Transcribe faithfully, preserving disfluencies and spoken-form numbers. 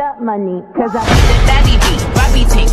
that money, cause I The daddy beat, Robbie ting,